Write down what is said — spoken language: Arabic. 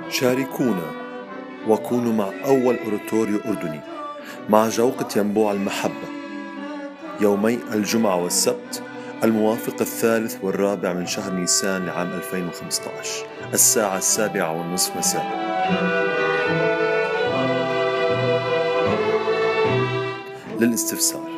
شاركونا وكونوا مع أول أوراتوريو أردني مع جوقة ينبوع المحبة يومي الجمعة والسبت الموافق 3 و4 من شهر نيسان لعام 2015 الساعة 7:30 مساء. للاستفسار